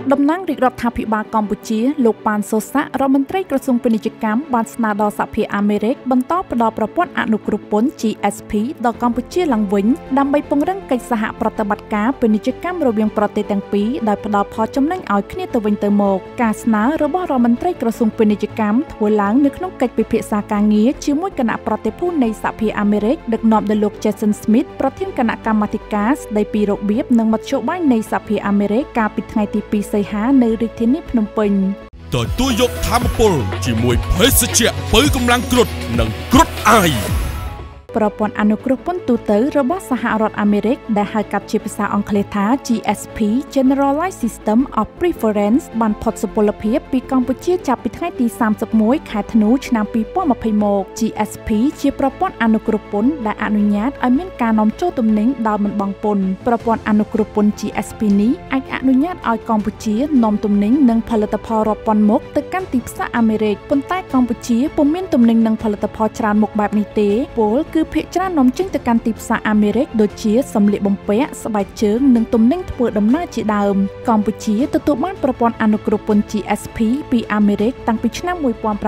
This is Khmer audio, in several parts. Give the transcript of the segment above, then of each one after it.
តំណាងរាជរដ្ឋាភិបាលកម្ពុជាលោកប៉ានសូសារដ្ឋមន្ត្រីក្រសួងពាណិជ្ជកម្មបានស្នើដល់សហភាពអាមេរិកបន្តផ្តល់ប្រព័ន្ធអនុគ្រោះពន្ធ GSP ដល់កម្ពុជាឡើងវិញដើម្បីពង្រឹងកិច្ចសហប្រតិបត្តិការពាណិជ្ជកម្មរវាងប្រទេសទាំងពីរដោយផ្តល់ផលចំណេញឲ្យគ្នាទៅវិញទៅមកការស្នើរបស់រដ្ឋមន្ត្រីក្រសួងពាណិជ្ជកម្មធ្វើឡើងនៅក្នុងកិច្ចពិភាក្សាការងារជាមួយគណៈប្រតិភូនៃសហភាពអាមេរិកដឹកនាំដោយលោក Jason Smith ប្រធានគណៈកម្មាធិការស្តីពីរបៀបនិងមធ្យោបាយនៃសហភាពអាមេរិកកាលពីថ្ងៃទី 2 សីហានៅរាជធានីភ្នំពេញទទួលយកធម៌ពលជាមួយភេសជ្ជៈបើកម្លាំងគ្រុឌនិងគ្រុឌអាយប្រព័ន្ធអនុគ្រោះពន្ធទូទៅរបស់សហរដ្ឋអាមេរិកដែលហៅកាត់ជាភាសាអង់គ្លេសថា GSP Generalized System of Preference បានផុតសុពលភាពពីកម្ពុជាចាប់ពីថ្ងៃទី 31 ខែធ្នូឆ្នាំ 2020 មក GSP ជាប្រព័ន្ធអនុគ្រោះពន្ធដែលអនុញ្ញាតឲ្យមានការនាំចូលទំនិញដោយមិនបង់ពន្ធប្រព័ន្ធអនុគ្រោះពន្ធ GSP នេះអាចអនុញ្ញាតឲ្យកម្ពុជានាំទំនិញនិងផលិតផលរាប់ពាន់មុខទៅកាន់ទីផ្សារអាមេរិកប៉ុន្តែកម្ពុជាពុំមានទំនិញនិងផលិតផលច្រើនមុខបែបនេះទេពលគឺភាគច្រើននាំចេញទៅកាន់ទីផ្សារអាមេរិកដូចជាសម្លៀកបំពាក់ស្បែកជើងនិងទំនិញធ្វើដំណើរជាដើមកម្ពុជាទទួលបានប្រព័ន្ធអនុគ្រោះពន្ធ GSP ពីអាមេរិកតាំងពីឆ្នាំ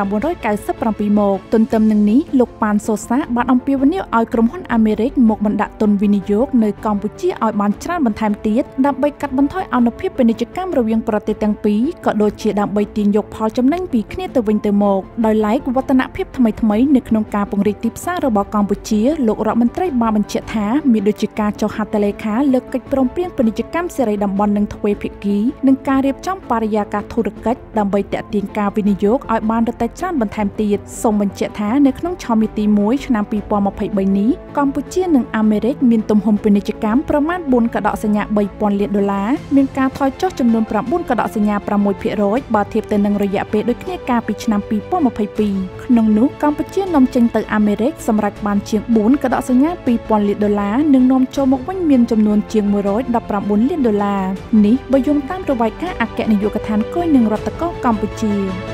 1997 មកទន្ទឹមនឹងនេះលោកប៉ានសូសាបានអំពាវនាវឲ្យក្រុមហ៊ុនអាមេរិកមកបណ្ដាក់ទុនវិនិយោគនៅកម្ពុជាឲ្យបានច្រើនបន្ថែមទៀតដើម្បីកាត់បន្ថយអនុភាពពាណិជ្ជកម្មរវាងប្រទេសទាំងពីរក៏ដូចជាដើម្បីទាញយកផលចំណេញពីគ្នាទៅវិញទៅមកដោយឡែកវឌ្ឍនភាពថ្មីៗនៅក្នុងការពង្រីកទីផ្សាររបស់កម្ពុជាលោករដ្ឋមន្ត្រីបានបញ្ជាក់ថាមានដូចជាការចុះហត្ថលេខាលើកិច្ចព្រមព្រៀងពាណិជ្ជកម្មសេរីតំបន់និងទ្វេភាគីនិងការរៀបចំបរិយាកាសធុរកិច្ចដើម្បីទាក់ទាញការវិនិយោគឲ្យបានរឹតតែច្រើនបន្ថែមទៀតសូមបញ្ជាក់ថានៅក្នុងឆមាសទី1ឆ្នាំ 2023 នេះកម្ពុជានិងអាមេរិកមានទំហំពាណិជ្ជកម្មប្រមាណ 4 កដកសញ្ញា $3,000 លានមានការថយចុះចំនួន 9 កដកសញ្ញា 6% បើធៀបទៅនឹងរយៈពេលដូចគ្នាកាលពីឆ្នាំ 2022 ក្នុងនោះកម្ពុជានាំចេញទៅអាមេរិកសម្រាប់បានជាង 4 កដកសញ្ញា $2,000 លាននិងនាំចូលមកវិញមានចំនួនជាង $119 លាននេះបើយោងតាមរបាយការណ៍អគ្គនាយកដ្ឋានគយនឹងរដ្ឋកោកម្ពុជា